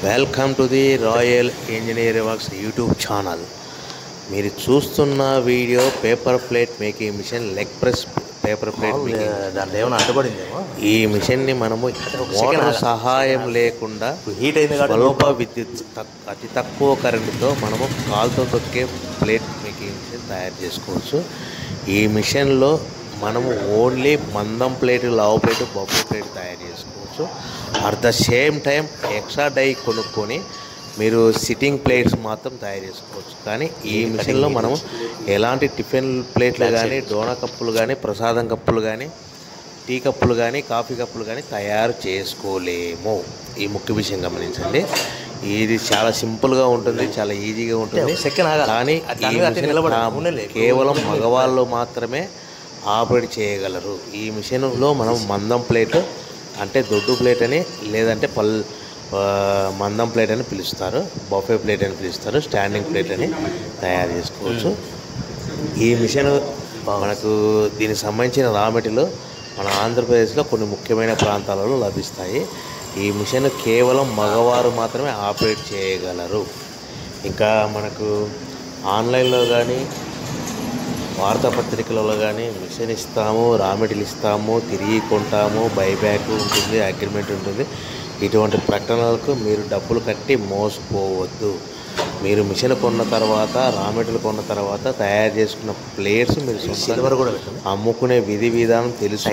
Welcome to the Royal Engineer Works YouTube channel. మీరు చూస్తున్న video paper plate making machine, leg press paper plate making. దాంట్లో ఏమైనా అడ్డుపడిందేమో. ఈ మిషన్ని మనము మోటార్ సహాయం లేకుండా హీట్ అయింది స్వల్ప విద్యుత్ అతి తక్కువ కరెంటుతో మనము కాలుతో తొక్కే ప్లేట్ మేకింగ్ మిషన్ తయారు చేసుకోవచ్చు. ఈ మిషన్లో మనము ఓన్లీ మందం ప్లేట్, లావు ప్లేట్, బొబ్బు ప్లేట్ తయారు చేసుకోవచ్చు. At the same time extra die కొనుక్కొని మీరు సిట్టింగ్ ప్లేట్స్ మాత్రం తయారు చేసుకోవచ్చు. కానీ ఈ మిషన్లో మనము ఎలాంటి టిఫిన్ ప్లేట్లు కానీ, డోనా కప్పులు కానీ, ప్రసాదం కప్పులు కానీ, టీ కప్పులు కానీ, కాఫీ కప్పులు కానీ తయారు చేసుకోలేము. ఈ ముఖ్య విషయం గమనించండి. ఇది చాలా సింపుల్గా ఉంటుంది, చాలా ఈజీగా ఉంటుంది. కానీ ఈ మిషన్ కేవలం మగవాళ్ళు మాత్రమే ఆపరేట్ చేయగలరు. ఈ మిషన్లో మనం మందం ప్లేట్ అంటే దొడ్డు ప్లేట్ అని, లేదంటే మందం ప్లేట్ అని పిలుస్తారు, బఫే ప్లేట్ అని పిలుస్తారు, స్టాండింగ్ ప్లేట్ అని తయారు చేసుకోవచ్చు. ఈ మిషన్ మనకు దీనికి సంబంధించిన రా మెటీరియల్ మన ఆంధ్రప్రదేశ్లో కొన్ని ముఖ్యమైన ప్రాంతాలలో లభిస్తాయి. ఈ మిషన్ కేవలం మగవారు మాత్రమే ఆపరేట్ చేయగలరు. ఇంకా మనకు ఆన్లైన్లో కానీ, వార్తాపత్రికలలో కానీ మిషన్ ఇస్తాము, రా మెటీరియల్ ఇస్తాము, తిరిగి కొంటాము, బైబ్యాక్ ఉంటుంది, అగ్రిమెంట్ ఉంటుంది. ఇటువంటి ప్రకటనలకు మీరు డబ్బులు కట్టి మోసపోవద్దు. మీరు మిషన్ కొన్న తర్వాత, రా మెటీరియల్ కొన్న తర్వాత తయారు చేసుకున్న ప్లేట్స్ మీరు సిల్వర్ కూడా అమ్ముకునే విధి విధానం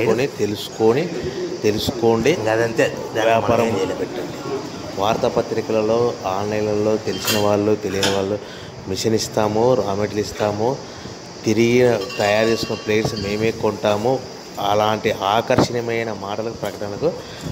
తెలుసుకోండి. అదంతే వ్యాపారం పెట్టండి. వార్తాపత్రికలలో, ఆన్లైన్లలో తెలిసిన వాళ్ళు, తెలియని వాళ్ళు మిషన్ ఇస్తాము, రా మెటీరియల్ ఇస్తాము, తిరిగి తయారు చేసుకున్న ప్లేట్స్ మేమే కొంటాము, అలాంటి ఆకర్షణీయమైన మాటలకు, ప్రకటనలకు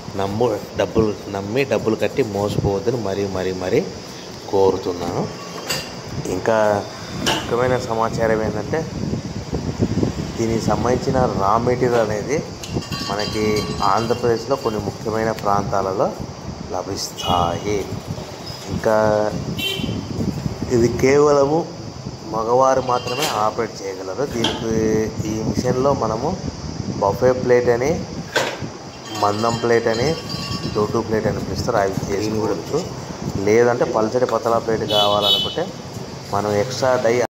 నమ్మి డబ్బులు కట్టి మోసపోవద్దని మరీ కోరుతున్నాను. ఇంకా ముఖ్యమైన సమాచారం ఏంటంటే, దీనికి సంబంధించిన రా మెటీరియల్ అనేది మనకి ఆంధ్రప్రదేశ్లో కొన్ని ముఖ్యమైన ప్రాంతాలలో లభిస్తాయి. ఇంకా ఇది కేవలము మగవారు మాత్రమే ఆపరేట్ చేయగలరు. దీనికి ఈ మిషన్లో మనము బఫే ప్లేట్ అని, మందం ప్లేట్ అని, దొడ్డు ప్లేట్ అని పిలుస్తారు, అవి చేసుకోవచ్చు. లేదంటే పల్చడి పతలా ప్లేట్ కావాలనుకుంటే మనం ఎక్స్ట్రా డై